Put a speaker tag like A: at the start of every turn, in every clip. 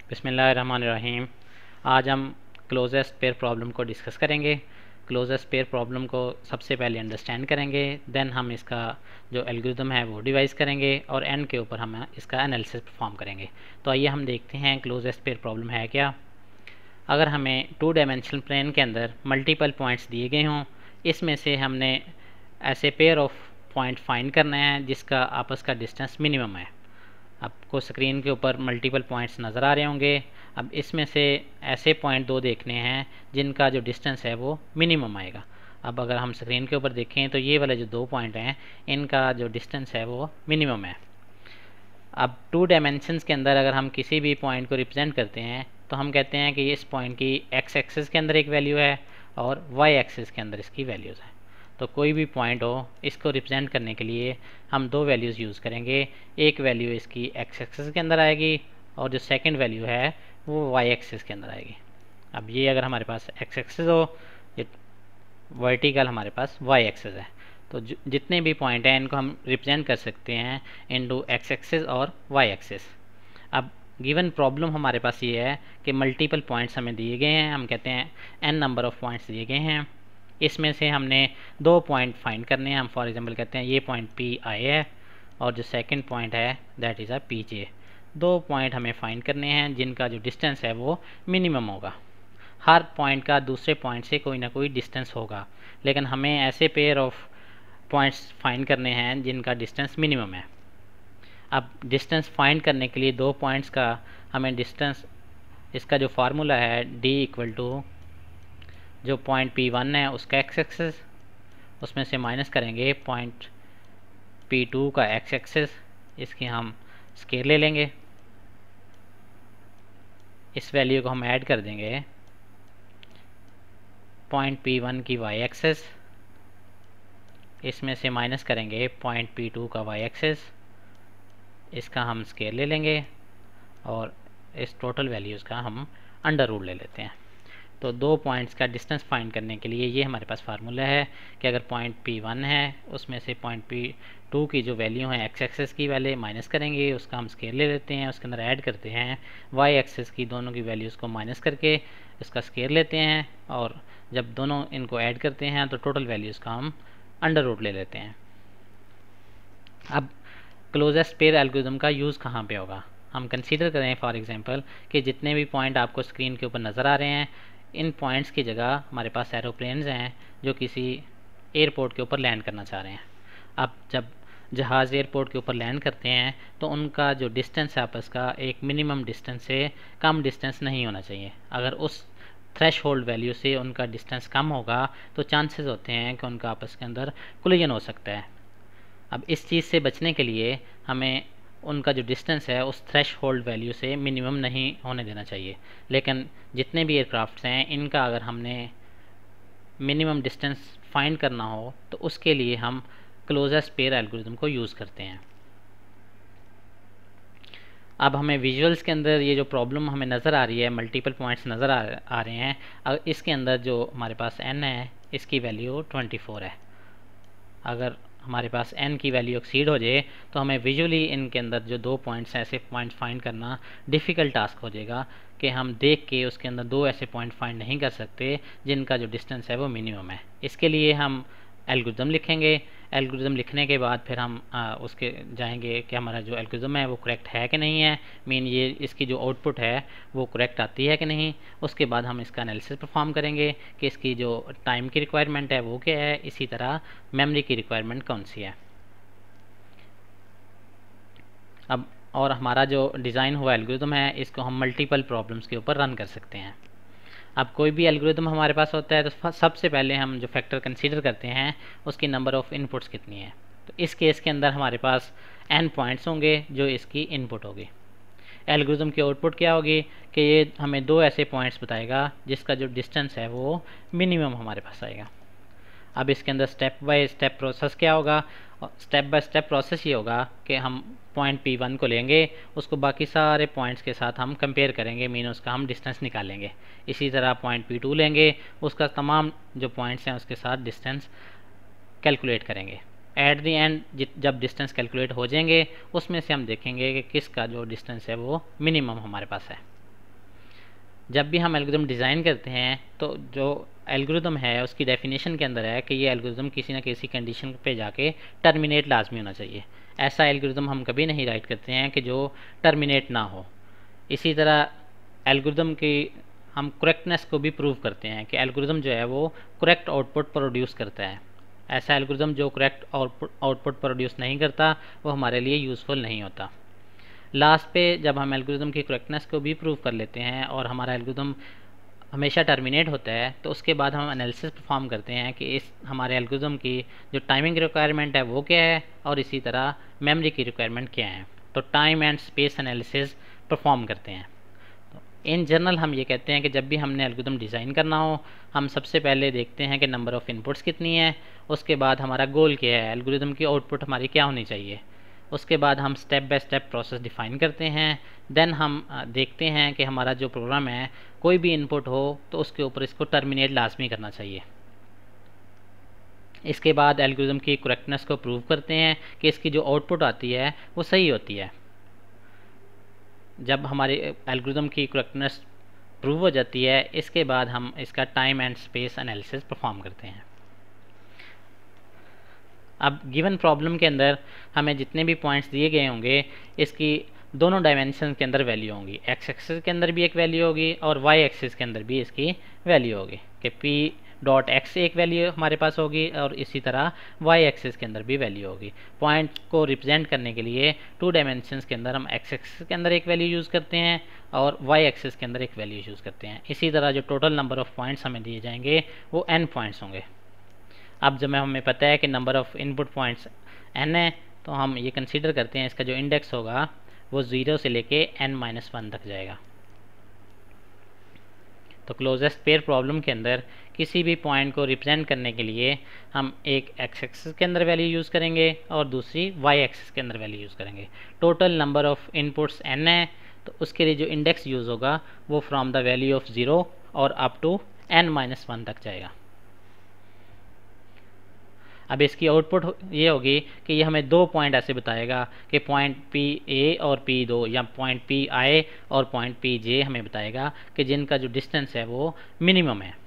A: बिस्मिल्लाहिर्रहमानिर्रहीम। आज हम क्लोजेस्ट पेयर प्रॉब्लम को डिस्कस करेंगे। क्लोजेस्ट पेयर प्रॉब्लम को सबसे पहले अंडरस्टैंड करेंगे, देन हम इसका जो एल्गोरिथम है वो डिवाइस करेंगे और एंड के ऊपर हम इसका एनालिसिस परफॉर्म करेंगे। तो आइए हम देखते हैं क्लोजेस्ट पेयर प्रॉब्लम है क्या। अगर हमें 2 डायमेंशनल प्लेन के अंदर मल्टीपल पॉइंट्स दिए गए हों, इसमें से हमने ऐसे पेयर ऑफ पॉइंट फाइंड करना है जिसका आपस का डिस्टेंस मिनिमम है। आपको स्क्रीन के ऊपर मल्टीपल पॉइंट्स नज़र आ रहे होंगे। अब इसमें से ऐसे पॉइंट 2 देखने हैं जिनका जो डिस्टेंस है वो मिनिमम आएगा। अब अगर हम स्क्रीन के ऊपर देखें तो ये वाले जो 2 पॉइंट हैं इनका जो डिस्टेंस है वो मिनिमम है। अब 2 डायमेंशंस के अंदर अगर हम किसी भी पॉइंट को रिप्रेजेंट करते हैं तो हम कहते हैं कि इस पॉइंट की एक्स एक्सिस के अंदर एक वैल्यू है और वाई एक्सिस के अंदर इसकी वैल्यूज़ हैं। तो कोई भी पॉइंट हो, इसको रिप्रेजेंट करने के लिए हम 2 वैल्यूज़ यूज़ करेंगे। एक वैल्यू इसकी एक्स एक्सिस के अंदर आएगी और जो सेकंड वैल्यू है वो वाई एक्सिस के अंदर आएगी। अब ये अगर हमारे पास एक्स एक्सिस हो, ये वर्टिकल हमारे पास वाई एक्सिस है, तो जितने भी पॉइंट हैं इनको हम रिप्रेजेंट कर सकते हैं इनटू एक्स एक्सिस और वाई एक्सिस। अब गिवन प्रॉब्लम हमारे पास ये है कि मल्टीपल पॉइंट्स हमें दिए गए हैं। हम कहते हैं n नंबर ऑफ़ पॉइंट्स दिए गए हैं, इसमें से हमने 2 पॉइंट फाइंड करने हैं। हम फॉर एग्जांपल कहते हैं ये पॉइंट पी आई है और जो सेकंड पॉइंट है that is a P J. 2 point हमें फाइंड करने हैं जिनका जो डिस्टेंस है वो मिनिमम होगा। हर पॉइंट का दूसरे पॉइंट से कोई ना कोई डिस्टेंस होगा, लेकिन हमें ऐसे पेयर ऑफ पॉइंट्स फाइंड करने हैं जिनका डिस्टेंस मिनिमम है। अब डिस्टेंस फाइंड करने के लिए 2 पॉइंट्स का हमें डिस्टेंस, इसका जो फार्मूला है d इक्वल टू जो पॉइंट P1 है उसका एक्स एक्सिस, उसमें से माइनस करेंगे पॉइंट P2 का एक्स एक्सिस, इसकी हम स्केल ले लेंगे। इस वैल्यू को हम ऐड कर देंगे पॉइंट P1 की वाई एक्सिस, इसमें से माइनस करेंगे पॉइंट P2 का वाई एक्सिस, इसका हम स्केल ले लेंगे और इस टोटल वैल्यूज़ का हम अंडर रूट ले लेते हैं। तो 2 पॉइंट्स का डिस्टेंस फाइंड करने के लिए ये हमारे पास फार्मूला है कि अगर पॉइंट P1 है उसमें से पॉइंट P2 की जो वैल्यू है एक्स एक्सिस की वैल्यू माइनस करेंगे, उसका हम स्केल ले लेते हैं, उसके अंदर ऐड करते हैं वाई एक्सिस की दोनों की वैल्यूज़ को माइनस करके इसका स्केल लेते हैं और जब दोनों इनको ऐड करते हैं तो टोटल वैल्यूज़ का हम अंडर रूट ले लेते हैं। अब क्लोजेस्ट पेयर एल्गोरिथम का यूज़ कहाँ पे होगा। हम कंसीडर करें फॉर एग्जांपल कि जितने भी पॉइंट आपको स्क्रीन के ऊपर नज़र आ रहे हैं, इन पॉइंट्स की जगह हमारे पास एरोप्लेन्स हैं जो किसी एयरपोर्ट के ऊपर लैंड करना चाह रहे हैं। अब जब जहाज़ एयरपोर्ट के ऊपर लैंड करते हैं तो उनका जो डिस्टेंस है आपस का एक मिनिमम डिस्टेंस से कम डिस्टेंस नहीं होना चाहिए। अगर उस थ्रेश होल्ड वैल्यू से उनका डिस्टेंस कम होगा तो चांसेस होते हैं कि उनका आपस के अंदर कोलिजन हो सकता है। अब इस चीज़ से बचने के लिए हमें उनका जो डिस्टेंस है उस थ्रेश होल्ड वैल्यू से मिनिमम नहीं होने देना चाहिए। लेकिन जितने भी एयरक्राफ्ट्स हैं इनका अगर हमने मिनिमम डिस्टेंस फाइंड करना हो तो उसके लिए हम क्लोजेस्ट पेयर एल्गोरिथम को यूज़ करते हैं। अब हमें विजुअल्स के अंदर ये जो प्रॉब्लम हमें नज़र आ रही है, मल्टीपल पॉइंट्स नज़र आ रहे हैं। अगर इसके अंदर जो हमारे पास n है इसकी वैल्यू 24 है। अगर हमारे पास n की वैल्यू एक्सीड हो जाए तो हमें विजुअली इनके अंदर जो 2 पॉइंट्स ऐसे पॉइंट फाइंड करना डिफ़िकल्ट टास्क हो जाएगा कि हम देख के उसके अंदर 2 ऐसे पॉइंट फाइंड नहीं कर सकते जिनका जो डिस्टेंस है वो मिनिमम है। इसके लिए हम एल्गोरिथम लिखेंगे। एल्गोरिथम लिखने के बाद फिर हम उसके जाएंगे कि हमारा जो एल्गोरिथम है वो करेक्ट है कि नहीं है, मीन ये इसकी जो आउटपुट है वो करेक्ट आती है कि नहीं। उसके बाद हम इसका एनालिसिस परफॉर्म करेंगे कि इसकी जो टाइम की रिक्वायरमेंट है वो क्या है, इसी तरह मेमोरी की रिक्वायरमेंट कौन सी है। अब और हमारा जो डिज़ाइन हुआ एल्गोरिथम है इसको हम मल्टीपल प्रॉब्लम्स के ऊपर रन कर सकते हैं। अब कोई भी एल्गोरिथम हमारे पास होता है तो सबसे पहले हम जो फैक्टर कंसीडर करते हैं उसकी नंबर ऑफ़ इनपुट्स कितनी है। तो इस केस के अंदर हमारे पास n पॉइंट्स होंगे जो इसकी इनपुट होगी। एल्गोरिथम की आउटपुट क्या होगी कि ये हमें 2 ऐसे पॉइंट्स बताएगा जिसका जो डिस्टेंस है वो मिनिमम हमारे पास आएगा। अब इसके अंदर स्टेप बाय स्टेप प्रोसेस क्या होगा, स्टेप बाय स्टेप प्रोसेस ये होगा कि हम पॉइंट P1 को लेंगे, उसको बाकी सारे पॉइंट्स के साथ हम कंपेयर करेंगे, मीन उसका हम डिस्टेंस निकालेंगे। इसी तरह पॉइंट P2 लेंगे, उसका तमाम जो पॉइंट्स हैं उसके साथ डिस्टेंस कैलकुलेट करेंगे। एट द एंड जब डिस्टेंस कैलकुलेट हो जाएंगे उसमें से हम देखेंगे कि किसका जो डिस्टेंस है वो मिनिमम हमारे पास है। जब भी हम एल्गोरिदम डिज़ाइन करते हैं तो जो एल्गोरिदम है उसकी डेफिनेशन के अंदर है कि ये एल्गोरिदम किसी ना किसी कंडीशन पे जाके टर्मिनेट लाजमी होना चाहिए। ऐसा एल्गोरिदम हम कभी नहीं राइट करते हैं कि जो टर्मिनेट ना हो। इसी तरह एल्गोरिदम की हम करेक्टनेस को भी प्रूव करते हैं कि एल्गोरिदम जो है वो करेक्ट आउटपुट प्रोड्यूस करता है। ऐसा एल्गोरिदम जो करेक्ट आउटपुट प्रोड्यूस नहीं करता वो हमारे लिए यूज़फुल नहीं होता। लास्ट पे जब हम एल्गोरिदम की करेक्टनेस को भी प्रूव कर लेते हैं और हमारा एल्गोरिदम हमेशा टर्मिनेट होता है तो उसके बाद हम एनालिसिस परफॉर्म करते हैं कि इस हमारे एल्गोरिदम की जो टाइमिंग रिक्वायरमेंट है वो क्या है और इसी तरह मेमोरी की रिक्वायरमेंट क्या है। तो time and space analysis perform करते हैं। तो इन जनरल हम ये कहते हैं कि जब भी हमने एल्गोरिदम डिज़ाइन करना हो हम सबसे पहले देखते हैं कि नंबर ऑफ़ इनपुट्स कितनी है, उसके बाद हमारा गोल क्या है, एल्गोरिदम की आउटपुट हमारी क्या होनी चाहिए, उसके बाद हम step by step process define करते हैं। देन हम देखते हैं कि हमारा जो प्रोग्राम है कोई भी इनपुट हो तो उसके ऊपर इसको टर्मिनेट लाजमी करना चाहिए। इसके बाद एल्गोरिदम की करेक्टनेस को प्रूव करते हैं कि इसकी जो आउटपुट आती है वो सही होती है। जब हमारे एल्गोरिदम की करेक्टनेस प्रूव हो जाती है इसके बाद हम इसका time and space analysis perform करते हैं। अब गिवन प्रॉब्लम के अंदर हमें जितने भी पॉइंट्स दिए गए होंगे इसकी दोनों डायमेंशन के अंदर वैल्यू होंगी। एक्स एक्सिस के अंदर भी एक वैल्यू होगी और वाई एक्सिस के अंदर भी इसकी वैल्यू होगी कि पी डॉट एक्स एक वैल्यू हमारे पास होगी और इसी तरह वाई एक्सिस के अंदर भी वैल्यू होगी। पॉइंट को रिप्रेजेंट करने के लिए 2 डायमेंशंस के अंदर हम एक्स एक्सिस के अंदर एक वैल्यू यूज़ करते हैं और वाई एक्सिस के अंदर एक वैल्यू यूज़ करते हैं। इसी तरह जो टोटल नंबर ऑफ़ पॉइंट्स हमें दिए जाएंगे वो n पॉइंट्स होंगे। अब जब हमें पता है कि number of input points n है तो हम ये कंसीडर करते हैं इसका जो इंडेक्स होगा वो 0 से लेके n-1 तक जाएगा। तो क्लोजेस्ट पेयर प्रॉब्लम के अंदर किसी भी पॉइंट को रिप्रेजेंट करने के लिए हम एक एक्स एक्सिस के अंदर वैल्यू यूज़ करेंगे और दूसरी वाई एक्सिस के अंदर वैल्यू यूज़ करेंगे। Total number of inputs n है तो उसके लिए जो इंडेक्स यूज़ होगा वो फ्रॉम द वैल्यू ऑफ 0 और अप टू n-1 तक जाएगा। अब इसकी आउटपुट ये होगी कि ये हमें 2 पॉइंट ऐसे बताएगा कि पॉइंट पी ए और पी दो या पॉइंट पी आई और पॉइंट पी जे हमें बताएगा कि जिनका जो डिस्टेंस है वो मिनिमम है।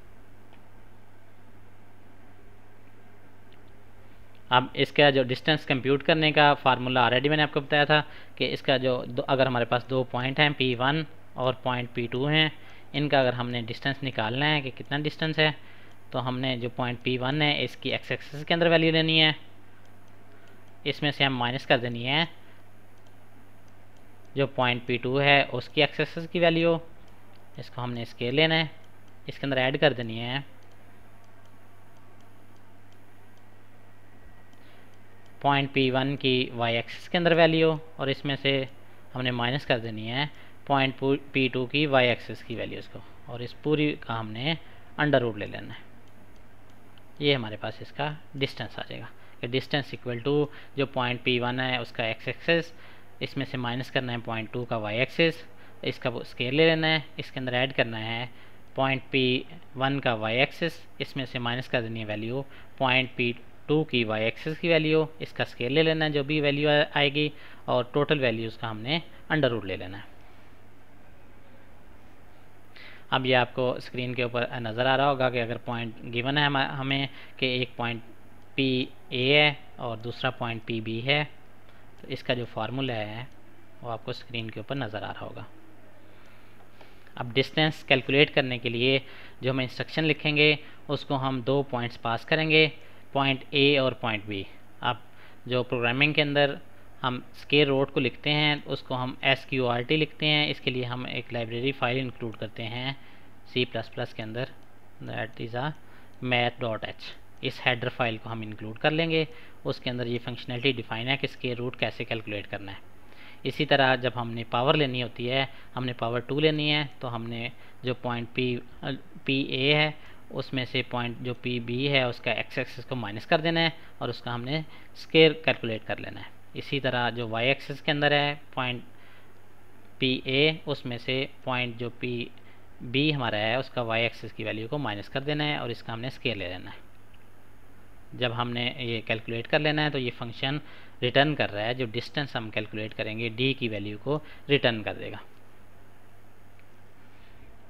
A: अब इसका जो डिस्टेंस कंप्यूट करने का फार्मूला ऑलरेडी मैंने आपको बताया था कि इसका जो अगर हमारे पास 2 पॉइंट हैं P1 और पॉइंट P2 हैं, इनका अगर हमने डिस्टेंस निकालना है कि कितना डिस्टेंस है तो हमने जो पॉइंट P1 है इसकी एक्स एक्सिस के अंदर वैल्यू लेनी है, इसमें से हम माइनस कर देनी है जो पॉइंट P2 है उसकी एक्स एक्सिस की वैल्यू, इसको हमने स्केल लेना है, इसके अंदर ऐड कर देनी है पॉइंट P1 की वाई एक्सिस के अंदर वैल्यू और इसमें से हमने माइनस कर देनी है पॉइंट P2 की वाई एक्सिस की वैल्यूज़ को और इस पूरी का हमने अंडर रूट ले लेना है। ये हमारे पास इसका डिस्टेंस आ जाएगा कि डिस्टेंस इक्वल टू जो पॉइंट P1 है उसका एक्स एक्सिस, इसमें से माइनस करना है पॉइंट 2 का वाई एक्सिस, इसका स्केल ले लेना है, इसके अंदर ऐड करना है पॉइंट P1 का वाई एक्सिस, इसमें से माइनस कर देनी है वैल्यू पॉइंट P2 की वाई एक्सिस की वैल्यू, इसका स्केल ले लेना है जो भी वैल्यू आएगी और टोटल वैल्यूज़ का हमने अंडर रूट ले लेना है। अब ये आपको स्क्रीन के ऊपर नज़र आ रहा होगा कि अगर पॉइंट गिवन है हमें कि एक पॉइंट पी ए है और दूसरा पॉइंट पी बी है तो इसका जो फार्मूला है वो आपको स्क्रीन के ऊपर नज़र आ रहा होगा। अब डिस्टेंस कैलकुलेट करने के लिए जो हम इंस्ट्रक्शन लिखेंगे उसको हम 2 पॉइंट्स पास करेंगे, पॉइंट ए और पॉइंट बी। अब जो प्रोग्रामिंग के अंदर हम स्केल रूट को लिखते हैं उसको हम SQRT लिखते हैं। इसके लिए हम एक लाइब्रेरी फाइल इंक्लूड करते हैं C++ के अंदर, दैट इज़ अ math.h। इस हेडर फाइल को हम इंक्लूड कर लेंगे, उसके अंदर ये फंक्शनैलिटी डिफाइन है कि स्केल रूट कैसे कैलकुलेट करना है। इसी तरह जब हमने पावर लेनी होती है, हमने पावर 2 लेनी है तो हमने जो पॉइंट पी ए है उसमें से पॉइंट जो पी बी है उसका एक्स एक्सिस को माइनस कर देना है और उसका हमने स्केल कैलकुलेट कर लेना है। इसी तरह जो वाई एक्सिस के अंदर है पॉइंट पी ए उसमें से पॉइंट जो पी बी हमारा है उसका वाई एक्सिस की वैल्यू को माइनस कर देना है और इसका हमने स्केल ले लेना है। जब हमने ये कैलकुलेट कर लेना है तो ये फंक्शन रिटर्न कर रहा है, जो डिस्टेंस हम कैलकुलेट करेंगे डी की वैल्यू को रिटर्न कर देगा।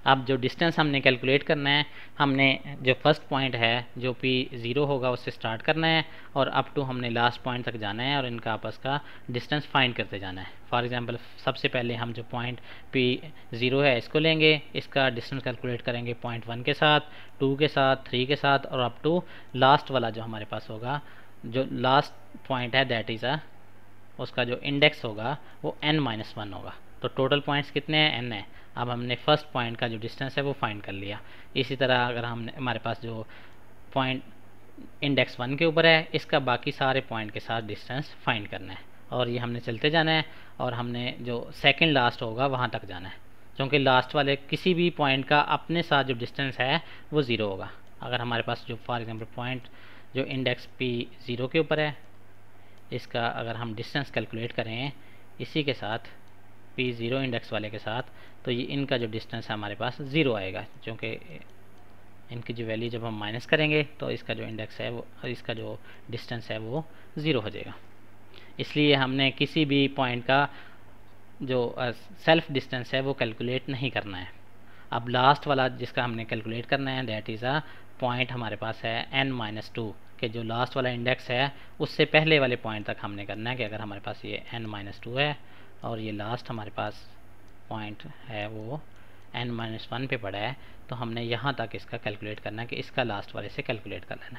A: अब जो डिस्टेंस हमने कैलकुलेट करना है, हमने जो फर्स्ट पॉइंट है जो P0 होगा उससे स्टार्ट करना है और अप टू हमने लास्ट पॉइंट तक जाना है और इनका आपस का डिस्टेंस फाइंड करते जाना है। फॉर एग्जांपल सबसे पहले हम जो पॉइंट P0 है इसको लेंगे, इसका डिस्टेंस कैलकुलेट करेंगे पॉइंट 1 के साथ, 2 के साथ, 3 के साथ और अप टू लास्ट वाला जो हमारे पास होगा, जो लास्ट पॉइंट है दैट इज़ उसका जो इंडेक्स होगा वो n-1 होगा। तो टोटल पॉइंट्स कितने हैं, n है। अब हमने फर्स्ट पॉइंट का जो डिस्टेंस है वो फाइंड कर लिया। इसी तरह अगर हमने हमारे पास जो पॉइंट इंडेक्स 1 के ऊपर है, इसका बाकी सारे पॉइंट के साथ डिस्टेंस फाइंड करना है और ये हमने चलते जाना है और हमने जो सेकंड लास्ट होगा वहाँ तक जाना है, क्योंकि लास्ट वाले किसी भी पॉइंट का अपने साथ जो डिस्टेंस है वो ज़ीरो होगा। अगर हमारे पास जो फॉर एग्जांपल पॉइंट जो इंडेक्स P0 के ऊपर है, इसका अगर हम डिस्टेंस कैलकुलेट करें इसी के साथ P0 इंडेक्स वाले के साथ, तो ये इनका जो डिस्टेंस है हमारे पास ज़ीरो आएगा, क्योंकि इनकी जो वैल्यू जब हम माइनस करेंगे तो इसका जो इंडेक्स है वो, इसका जो डिस्टेंस है वो ज़ीरो हो जाएगा। इसलिए हमने किसी भी पॉइंट का जो सेल्फ डिस्टेंस है वो कैलकुलेट नहीं करना है। अब लास्ट वाला जिसका हमने कैलकुलेट करना है दैट इज़ पॉइंट हमारे पास है n-2 के जो लास्ट वाला इंडेक्स है उससे पहले वाले पॉइंट तक हमने करना है कि अगर हमारे पास ये n-2 है और ये लास्ट हमारे पास पॉइंट है वो n-1 पे पड़ा है, तो हमने यहाँ तक इसका कैलकुलेट करना है कि इसका लास्ट वाले से कैलकुलेट कर लेना है।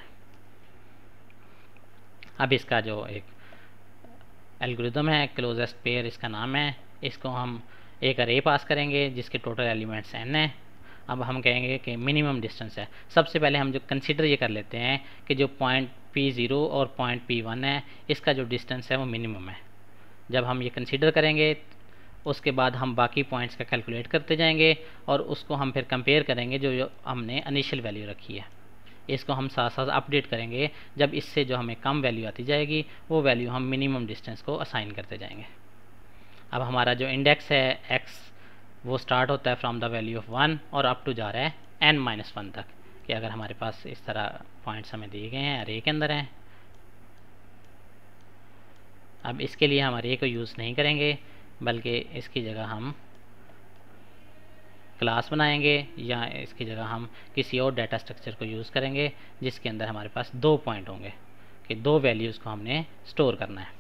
A: अब इसका जो एक एल्गोरिदम है क्लोजेस्ट पेयर इसका नाम है, इसको हम एक अरे पास करेंगे जिसके टोटल एलिमेंट्स n है। अब हम कहेंगे कि मिनिमम डिस्टेंस है। सबसे पहले हम जो कंसीडर ये कर लेते हैं कि जो पॉइंट P0 और पॉइंट P1 है इसका जो डिस्टेंस है वो मिनिमम है। जब हम ये कंसीडर करेंगे उसके बाद हम बाकी पॉइंट्स का कैलकुलेट करते जाएंगे और उसको हम फिर कंपेयर करेंगे जो हमने इनिशियल वैल्यू रखी है। इसको हम साथ साथ अपडेट करेंगे, जब इससे जो हमें कम वैल्यू आती जाएगी वो वैल्यू हम मिनिमम डिस्टेंस को असाइन करते जाएंगे। अब हमारा जो इंडेक्स है x वो स्टार्ट होता है फ्रॉम द वैल्यू ऑफ 1 और अप टू जा रहा है n-1 तक, कि अगर हमारे पास इस तरह पॉइंट्स हमें दिए गए हैं अरे के अंदर हैं। अब इसके लिए हम अरे को यूज़ नहीं करेंगे बल्कि इसकी जगह हम क्लास बनाएंगे या इसकी जगह हम किसी और डाटा स्ट्रक्चर को यूज़ करेंगे जिसके अंदर हमारे पास दो पॉइंट होंगे कि दो वैल्यूज़ को हमने स्टोर करना है।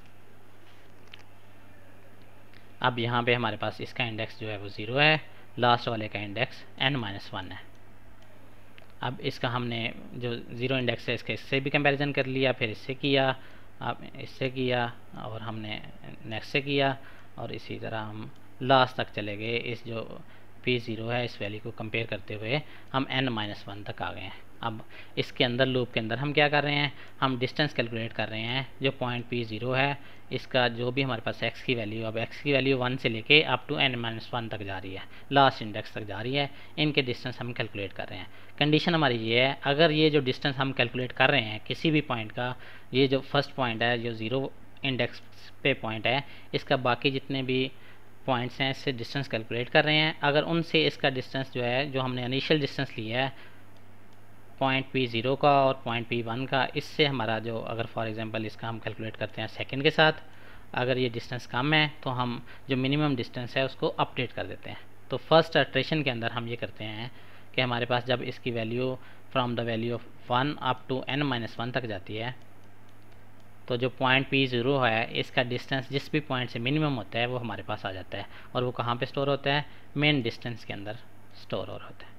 A: अब यहाँ पे हमारे पास इसका इंडेक्स जो है वो 0 है, लास्ट वाले का इंडेक्स n-1 है। अब इसका हमने जो 0 इंडेक्स है इससे भी कंपैरिजन कर लिया, फिर इससे किया, अब इससे किया और हमने नेक्स्ट से किया और इसी तरह हम लास्ट तक चले गए। इस जो P0 है इस वैल्यू को कंपेयर करते हुए हम n-1 तक आ गए हैं। अब इसके अंदर लूप के अंदर हम क्या कर रहे हैं, हम डिस्टेंस कैलकुलेट कर रहे हैं। जो पॉइंट P0 है इसका जो भी हमारे पास x की वैल्यू, अब x की वैल्यू 1 से लेके अप टू n-1 तक जा रही है, लास्ट इंडेक्स तक जा रही है, इनके डिस्टेंस हम कैलकुलेट कर रहे हैं। कंडीशन हमारी ये है, अगर ये जो डिस्टेंस हम कैलकुलेट कर रहे हैं किसी भी पॉइंट का, ये जो फर्स्ट पॉइंट है जो 0 इंडेक्स पे पॉइंट है, इसका बाकी जितने भी पॉइंट्स हैं इससे डिस्टेंस कैलकुलेट कर रहे हैं, अगर उनसे इसका डिस्टेंस जो है, जो हमने इनिशियल डिस्टेंस लिया है पॉइंट P0 का और पॉइंट P1 का, इससे हमारा जो अगर फॉर एग्जांपल इसका हम कैलकुलेट करते हैं सेकंड के साथ, अगर ये डिस्टेंस कम है तो हम जो मिनिमम डिस्टेंस है उसको अपडेट कर देते हैं। तो फर्स्ट इटरेशन के अंदर हम ये करते हैं कि हमारे पास जब इसकी value from the value of 1 up to n-1 तक जाती है, तो जो पॉइंट P0 है इसका डिस्टेंस जिस भी पॉइंट से मिनिमम होता है वो हमारे पास आ जाता है और वो कहाँ पे स्टोर होता है, मेन डिस्टेंस के अंदर स्टोर हो रहा होता है।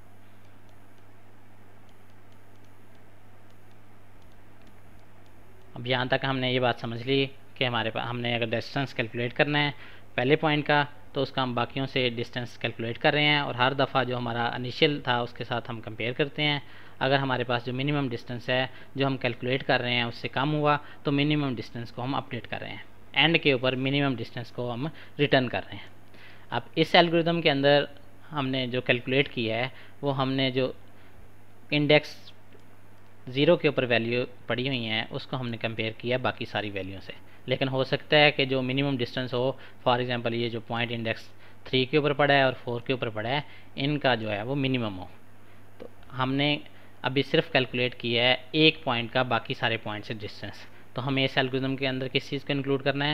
A: अब यहाँ तक हमने ये बात समझ ली कि हमारे पास हमने अगर डिस्टेंस कैलकुलेट करना है पहले पॉइंट का तो उसका हम बाकियों से डिस्टेंस कैलकुलेट कर रहे हैं और हर दफ़ा जो हमारा इनिशियल था उसके साथ हम कंपेयर करते हैं। अगर हमारे पास जो मिनिमम डिस्टेंस है जो हम कैलकुलेट कर रहे हैं उससे कम हुआ तो मिनिमम डिस्टेंस को हम अपडेट कर रहे हैं, एंड के ऊपर मिनिमम डिस्टेंस को हम रिटर्न कर रहे हैं। अब इस एल्गोरिदम के अंदर हमने जो कैलकुलेट किया है वो हमने जो इंडेक्स 0 के ऊपर वैल्यू पड़ी हुई हैं उसको हमने कंपेयर किया बाकी सारी वैल्यू से, लेकिन हो सकता है कि जो मिनिमम डिस्टेंस हो, फॉर एग्जांपल ये जो पॉइंट इंडेक्स 3 के ऊपर पड़ा है और 4 के ऊपर पड़ा है, इनका जो है वो मिनिमम हो। तो हमने अभी सिर्फ कैलकुलेट किया है एक पॉइंट का बाकी सारे पॉइंट से डिस्टेंस। तो हमें इस एल्गोरिथम के अंदर किस चीज़ को इंक्लूड करना है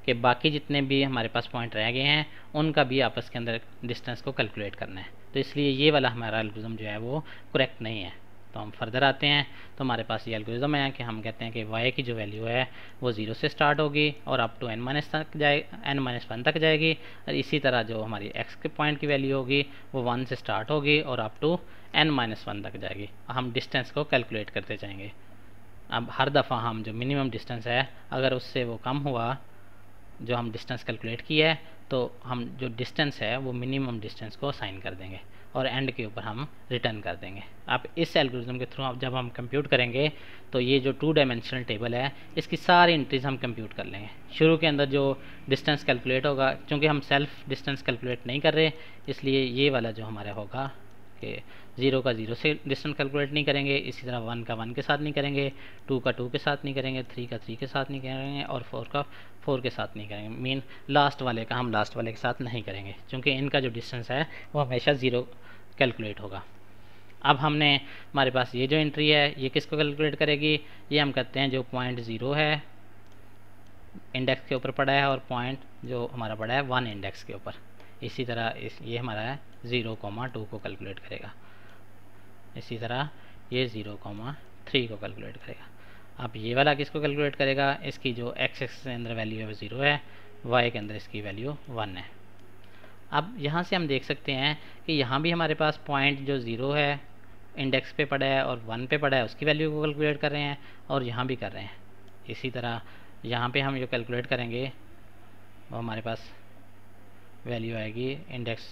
A: कि बाकी जितने भी हमारे पास पॉइंट रह गए हैं उनका भी आपस के अंदर डिस्टेंस को कैलकुलेट करना है। तो इसलिए ये वाला हमारा एल्गोरिथम जो है वो करेक्ट नहीं है। तो हम फर्दर आते हैं, तो हमारे पास ये एल्गोरिथम है कि हम कहते हैं कि y की जो वैल्यू है वो 0 से स्टार्ट होगी और अप टू n-1 तक जाएगी, और इसी तरह जो हमारी x के पॉइंट की वैल्यू होगी वो 1 से स्टार्ट होगी और अप टू n-1 तक जाएगी। हम डिस्टेंस को कैलकुलेट करते जाएंगे। अब हर दफ़ा हम जो मिनिमम डिस्टेंस है अगर उससे वो कम हुआ जो हम डिस्टेंस कैलकुलेट किया है, तो हम जो डिस्टेंस है वो मिनिमम डिस्टेंस को असाइन कर देंगे और एंड के ऊपर हम रिटर्न कर देंगे। अब इस एल्गोरिथम के थ्रू अब जब हम कंप्यूट करेंगे तो ये जो 2 डायमेंशनल टेबल है इसकी सारी एंट्रीज हम कंप्यूट कर लेंगे। शुरू के अंदर जो डिस्टेंस कैलकुलेट होगा, क्योंकि हम सेल्फ डिस्टेंस कैलकुलेट नहीं कर रहे, इसलिए ये वाला जो हमारा होगा कि 0 का 0 से डिस्टेंस कैलकुलेट नहीं करेंगे, इसी तरह 1 का 1 के साथ नहीं करेंगे, 2 का 2 के साथ नहीं करेंगे, 3 का 3 के साथ नहीं करेंगे और 4 का 4 के साथ नहीं करेंगे। मीन लास्ट वाले का हम लास्ट वाले के साथ नहीं करेंगे, क्योंकि इनका जो डिस्टेंस है वो हमेशा 0 कैलकुलेट होगा। अब हमने हमारे पास ये जो एंट्री है ये किसको कैलकुलेट करेगी, ये हम कहते हैं जो पॉइंट 0 है इंडेक्स के ऊपर पड़ा है और पॉइंट जो हमारा पड़ा है 1 इंडेक्स के ऊपर। इसी तरह ये हमारा है 0,2 को कैलकुलेट करेगा, इसी तरह ये 0,3 को कैलकुलेट करेगा। अब ये वाला किसको कैलकुलेट करेगा, इसकी जो x एक्सिस के अंदर वैल्यू है वो 0 है, y के अंदर इसकी वैल्यू 1 है। अब यहाँ से हम देख सकते हैं कि यहाँ भी हमारे पास पॉइंट जो 0 है इंडेक्स पे पड़ा है और 1 पे पड़ा है उसकी वैल्यू को कैलकुलेट कर रहे हैं और यहाँ भी कर रहे हैं। इसी तरह यहाँ पे हम जो कैलकुलेट करेंगे वो हमारे पास वैल्यू आएगी इंडेक्स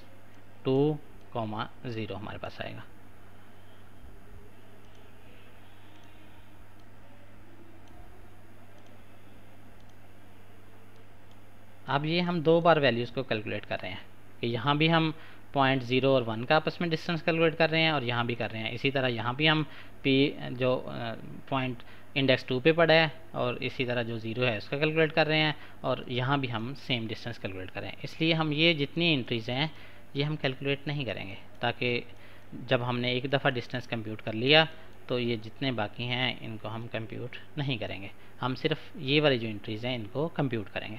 A: 2,0 हमारे पास आएगा। अब ये हम 2 बार वैल्यूज़ को कैलकुलेट कर रहे हैं कि यहाँ भी हम पॉइंट 0 और 1 का आपस में डिस्टेंस कैलकुलेट कर रहे हैं और यहाँ भी कर रहे हैं। इसी तरह यहाँ भी हम p जो पॉइंट इंडेक्स 2 पे पड़ा है और इसी तरह जो 0 है उसका कैलकुलेट कर रहे हैं और यहाँ भी हम सेम डिस्टेंस कैलकुलेट कर रहे हैं। इसलिए हम ये जितनी एंट्रीज़ हैं ये हम कैलकुलेट नहीं करेंगे, ताकि जब हमने एक दफ़ा डिस्टेंस कंप्यूट कर लिया तो ये जितने बाकी हैं इनको हम कंप्यूट नहीं करेंगे, हम सिर्फ ये वाली जो एंट्रीज़ हैं इनको कंप्यूट करेंगे।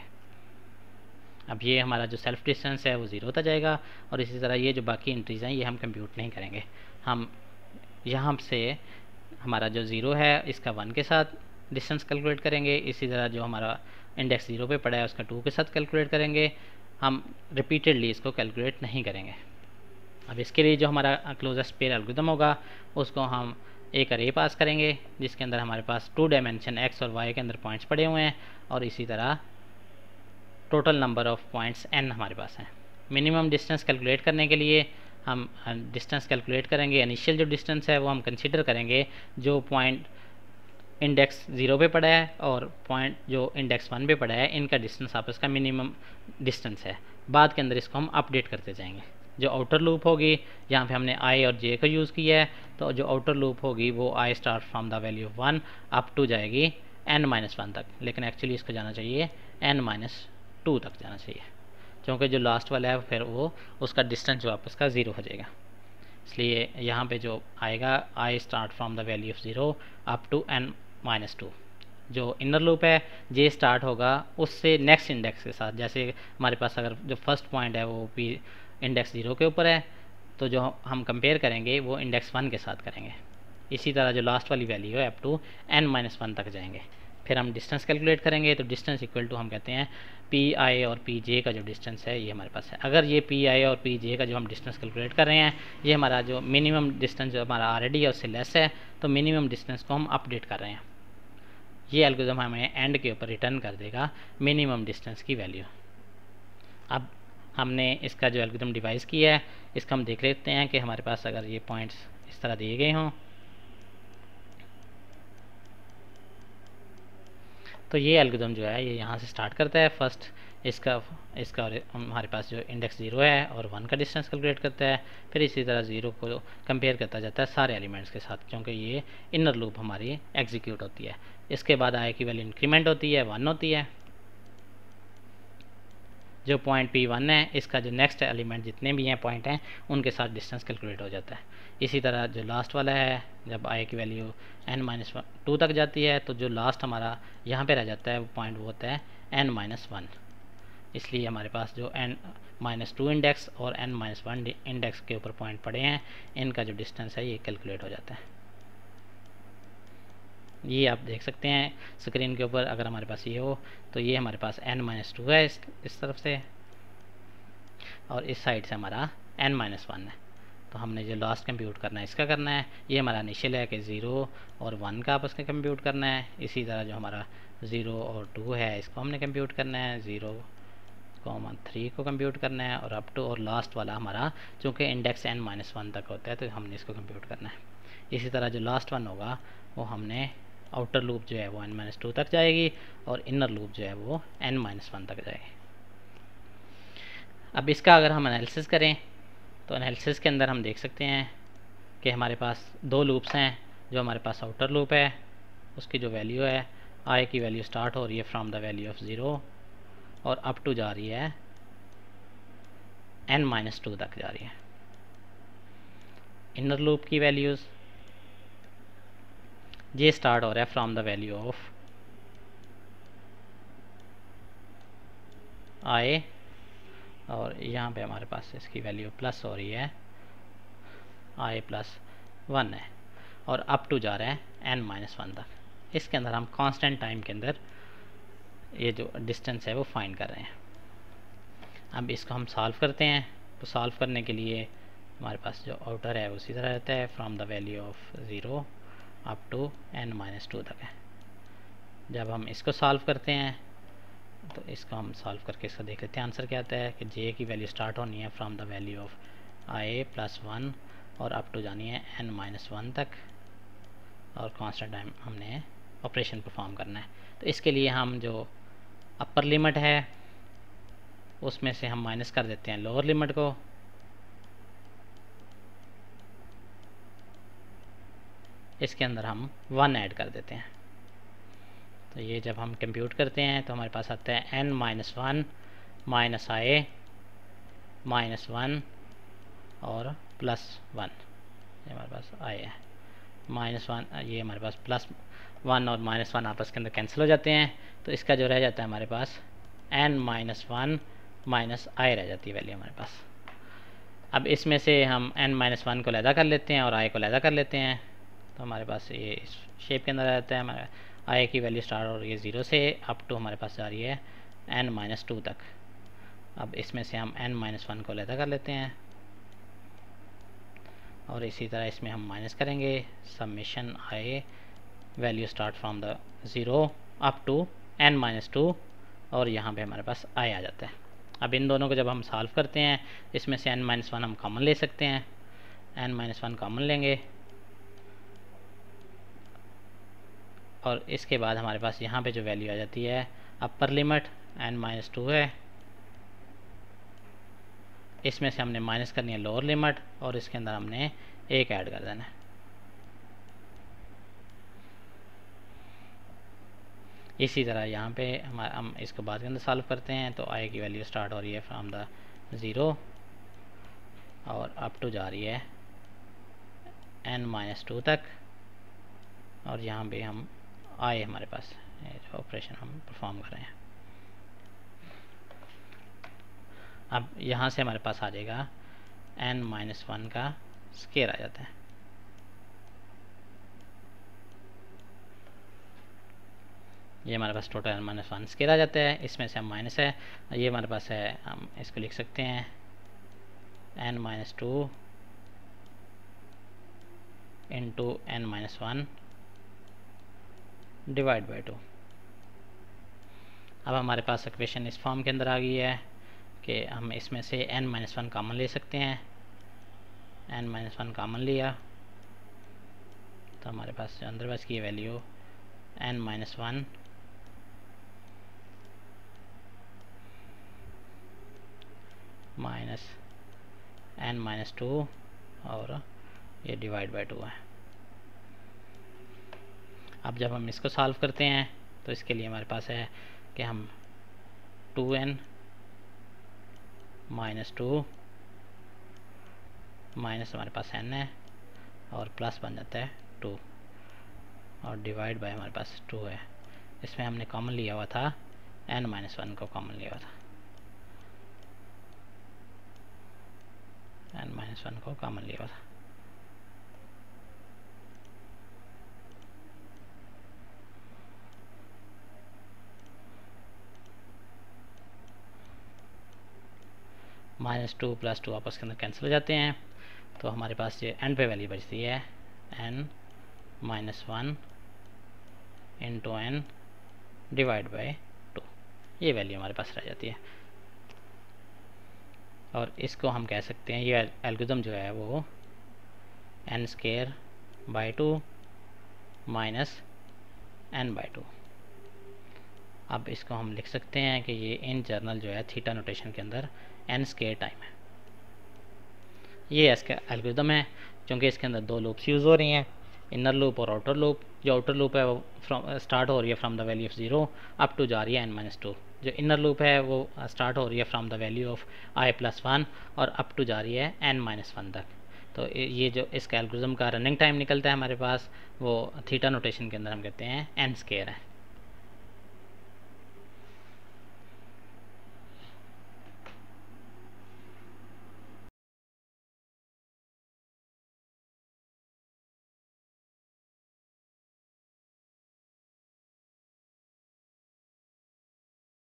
A: अब ये हमारा जो सेल्फ डिस्टेंस है वो 0 होता जाएगा और इसी तरह ये जो बाकी एंट्रीज़ हैं ये हम कंप्यूट नहीं करेंगे। हम यहाँ से हमारा जो 0 है इसका 1 के साथ डिस्टेंस कैलकुलेट करेंगे, इसी तरह जो हमारा इंडेक्स 0 पे पड़ा है उसका 2 के साथ कैलकुलेट करेंगे। हम रिपीटेडली इसको कैलकुलेट नहीं करेंगे। अब इसके लिए जो हमारा क्लोजेस्ट पेयर एल्गोरिथम होगा उसको हम एक अरे पास करेंगे जिसके अंदर हमारे पास 2 डायमेंशन x और y के अंदर पॉइंट्स पड़े हुए हैं और इसी तरह total number of points n हमारे पास हैं। मिनिमम डिस्टेंस कैलकुलेट करने के लिए हम डिस्टेंस कैलकुलेट करेंगे, इनिशियल जो डिस्टेंस है वो हम कंसीडर करेंगे जो पॉइंट इंडेक्स 0 पे पड़ा है और पॉइंट जो इंडेक्स 1 पे पड़ा है, इनका डिस्टेंस आपस का मिनिमम डिस्टेंस है। बाद के अंदर इसको हम अपडेट करते जाएंगे। जो आउटर लूप होगी यहाँ पे हमने i और j का यूज़ किया है, तो जो आउटर लूप होगी वो i start from the value of 1 up to जाएगी n-1 तक, लेकिन एक्चुअली इसको जाना चाहिए n-2 तक जाना चाहिए, क्योंकि जो लास्ट वाला है फिर वो उसका डिस्टेंस जो आपस का 0 हो जाएगा। इसलिए यहाँ पे जो आएगा i start from the value of 0 up to n-2। जो इनर लूप है j स्टार्ट होगा उससे नेक्स्ट इंडेक्स के साथ, जैसे हमारे पास अगर जो फर्स्ट पॉइंट है वो p इंडेक्स 0 के ऊपर है तो जो हम कंपेयर करेंगे वो इंडेक्स 1 के साथ करेंगे। इसी तरह जो लास्ट वाली वैल्यू है अप टू n-1 तक जाएंगे। फिर हम डिस्टेंस कैलकुलेट करेंगे, तो डिस्टेंस इक्वल टू हम कहते हैं पी आई और पी जे का जो डिस्टेंस है ये हमारे पास है। अगर ये पी आई और पी जे का जो हम डिस्टेंस कैलकुलेट कर रहे हैं ये हमारा जो मिनिमम डिस्टेंस जो हमारा ऑलरेडी है उससे लेस है, तो मिनिमम डिस्टेंस को हम अपडेट कर रहे हैं। ये एल्गोरिथम हमें एंड के ऊपर रिटर्न कर देगा मिनिमम डिस्टेंस की वैल्यू। अब हमने इसका जो एल्गोरिथम डिवाइस किया है इसका हम देख लेते हैं कि हमारे पास अगर ये पॉइंट्स इस तरह दिए गए हों तो ये एल्गोरिथम जो है ये यहाँ से स्टार्ट करता है। फर्स्ट इसका हमारे पास जो इंडेक्स 0 है और 1 का डिस्टेंस कैलकुलेट करता है, फिर इसी तरह 0 को कंपेयर करता जाता है सारे एलिमेंट्स के साथ, क्योंकि ये इनर लूप हमारी एग्जीक्यूट होती है। इसके बाद i की वैल्यू इंक्रीमेंट होती है, 1 होती है। जो पॉइंट P1 है इसका जो नेक्स्ट एलिमेंट जितने भी हैं पॉइंट हैं उनके साथ डिस्टेंस कैलकुलेट हो जाता है। इसी तरह जो लास्ट वाला है जब i की वैल्यू n-2 तक जाती है तो जो लास्ट हमारा यहाँ पे रह जाता है वो पॉइंट वो होता है n-1। इसलिए हमारे पास जो n-2 इंडेक्स और n-1 इंडेक्स के ऊपर पॉइंट पड़े हैं, इनका जो डिस्टेंस है ये कैलकुलेट हो जाता है। ये आप देख सकते हैं स्क्रीन के ऊपर, अगर हमारे पास ये हो तो ये हमारे पास n-2 है इस तरफ से, और इस साइड से हमारा n-1 है। तो हमने जो लास्ट कंप्यूट करना है इसका करना है। ये हमारा इनिशियल है कि 0 और 1 का आपस में कंप्यूट करना है। इसी तरह जो हमारा 0 और 2 है इसको हमने कंप्यूट करना है, 0,3 को कंप्यूट करना है, और अप टू और लास्ट वाला हमारा चूँकि इंडेक्स n-1 तक होता है तो हमने इसको कंप्यूट करना है। इसी तरह जो लास्ट वन होगा वो हमने आउटर लूप जो है वो n-2 तक जाएगी, और इनर लूप जो है वो n-1 तक जाएगी। अब इसका अगर हम एनालिसिस करें तो एनालिसिस के अंदर हम देख सकते हैं कि हमारे पास दो लूप्स हैं। जो हमारे पास आउटर लूप है उसकी जो वैल्यू है, आई की वैल्यू स्टार्ट हो रही है फ्रॉम द वैल्यू ऑफ 0 और अप टू जा रही है n-2 तक जा रही है। इनर लूप की वैल्यूज़, ये स्टार्ट हो रहा है from the value of I, और यहाँ पे हमारे पास इसकी वैल्यू प्लस हो रही है i+1 है, और अप टू जा रहा है n-1 तक। इसके अंदर हम कांस्टेंट टाइम के अंदर ये जो डिस्टेंस है वो फाइंड कर रहे हैं। अब इसको हम सॉल्व करते हैं। तो सॉल्व करने के लिए हमारे पास जो आउटर है उसी तरह रहता है, from the value of 0 up to n-2 तक है। जब हम इसको सॉल्व करते हैं तो इसको हम सॉल्व करके इसका देख लेते हैं आंसर क्या आता है कि j की वैल्यू स्टार्ट होनी है from the value of i+1 और अप टू जानी है n-1 तक, और कांस्टेंट टाइम हमने ऑपरेशन परफॉर्म करना है। तो इसके लिए हम जो अपर लिमिट है उसमें से हम माइनस कर देते हैं लोअर लिमिट को, इसके अंदर हम 1 ऐड कर देते हैं। तो ये जब हम कंप्यूट करते हैं तो हमारे पास आता है n-1 माइनस i -1 और +1, ये हमारे पास i है -1, ये हमारे पास +1 और -1 आपस के अंदर कैंसिल हो जाते हैं। तो इसका जो रह जाता है हमारे पास n-1 माइनस i रह जाती है वैल्यू हमारे पास। अब इसमें से हम n-1 को लैदा कर लेते हैं और i को लैदा कर लेते हैं। तो हमारे पास ये इस शेप के अंदर रहता है। हमारे i की वैल्यू स्टार्ट हो रही है 0 से अप टू हमारे पास जा रही है n-2 तक। अब इसमें से हम n-1 को लैदा कर लेते हैं, और इसी तरह इसमें हम माइनस करेंगे summation i value start from the 0 up to n-2, और यहाँ पे हमारे पास i आ जाता है। अब इन दोनों को जब हम सॉल्व करते हैं इसमें से n-1 हम कॉमन ले सकते हैं, n-1 कॉमन लेंगे, और इसके बाद हमारे पास यहाँ पे जो वैल्यू आ जाती है अपर लिमिट n-2 है, इसमें से हमने माइनस करनी है लोअर लिमिट, और इसके अंदर हमने 1 ऐड कर देना है। इसी तरह यहाँ पे हम इसको बाद के अंदर सॉल्व करते हैं। तो i की वैल्यू स्टार्ट हो रही है फ्रॉम द 0 और अप टू जा रही है n-2 तक, और यहाँ पे हम i हमारे पास जो ऑपरेशन हम परफॉर्म कर रहे हैं। अब यहाँ से हमारे पास आ जाएगा n-1 का स्केयर आ जाता है। ये हमारे पास टोटल n-1 स्केयर आ जाता है, इसमें से हम माइनस है, ये हमारे पास है, हम इसको लिख सकते हैं n-2 into n-1 divide by 2। अब हमारे पास इक्वेशन इस फॉर्म के अंदर आ गई है कि हम इसमें से n-1 कॉमन ले सकते हैं। n-1 कॉमन लिया तो हमारे पास जो अंदर बच की वैल्यू n-1 माइनस n-2 और ये डिवाइड बाई 2 है। अब जब हम इसको सॉल्व करते हैं तो इसके लिए हमारे पास है कि हम 2n -2 माइनस हमारे पास n है और प्लस बन जाता है 2 और डिवाइड बाय हमारे पास 2 है। इसमें हमने कॉमन लिया हुआ था n-1 को कॉमन लिया हुआ था। -1 को कॉमन लिया था। -2 + 2 आपस के अंदर कैंसिल हो जाते हैं, तो हमारे पास ये एंड पे वैल्यू बचती है n-1 into n divide by 2। ये वैल्यू हमारे पास रह जाती है। और इसको हम कह सकते हैं, ये एल्गोरिथम जो है वो n²/2 माइनस n/2। अब इसको हम लिख सकते हैं कि ये इन जर्नल जो है थीटा नोटेशन के अंदर n² टाइम है। ये इसका एल्गोरिथम है, क्योंकि इसके अंदर दो लूप्स यूज़ हो रही हैं, इनर लूप और आउटर लूप। जो आउटर लूप है वो स्टार्ट हो रही है from the value of 0 up to जा रही है n-2। जो इनर लूप है वो स्टार्ट हो रही है from the value of i+1 और अप टू जा रही है n-1 तक। तो ये जो इसका एल्गोरिथम का रनिंग टाइम निकलता है हमारे पास, वो थीटा नोटेशन के अंदर हम कहते हैं n² है।